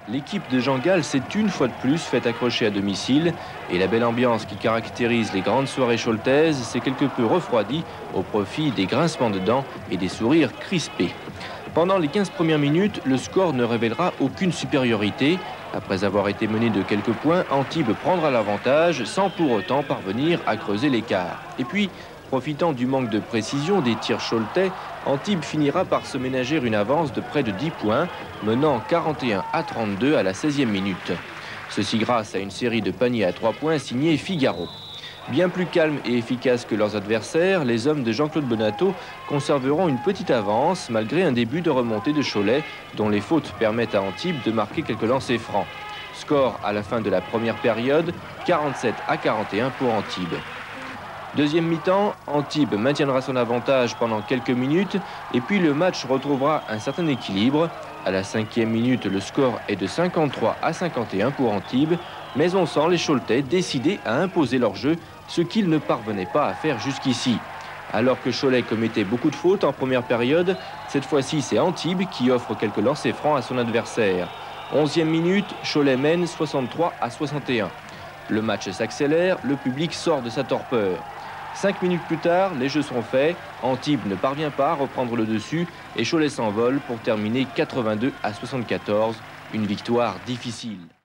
L'équipe de Jean Gall s'est une fois de plus fait accrocher à domicile et la belle ambiance qui caractérise les grandes soirées chaultaises s'est quelque peu refroidie au profit des grincements de dents et des sourires crispés. Pendant les 15 premières minutes, le score ne révélera aucune supériorité. Après avoir été mené de quelques points, Antibes prendra l'avantage sans pour autant parvenir à creuser l'écart. Et puis, profitant du manque de précision des tirs chaultais, Antibes finira par se ménager une avance de près de 10 points, menant 41-32 à la 16e minute. Ceci grâce à une série de paniers à 3 points signés Figaro. Bien plus calmes et efficaces que leurs adversaires, les hommes de Jean-Claude Bonato conserveront une petite avance malgré un début de remontée de Cholet dont les fautes permettent à Antibes de marquer quelques lancers francs. Score à la fin de la première période, 47-41 pour Antibes. Deuxième mi-temps, Antibes maintiendra son avantage pendant quelques minutes et puis le match retrouvera un certain équilibre. À la 5e minute, le score est de 53-51 pour Antibes, mais on sent les Chaultais décidés à imposer leur jeu, ce qu'ils ne parvenaient pas à faire jusqu'ici. Alors que Cholet commettait beaucoup de fautes en première période, cette fois-ci c'est Antibes qui offre quelques lancers francs à son adversaire. 11e minute, Cholet mène 63-61. Le match s'accélère, le public sort de sa torpeur. 5 minutes plus tard, les jeux sont faits, Antibes ne parvient pas à reprendre le dessus et Cholet s'envole pour terminer 82-74, une victoire difficile.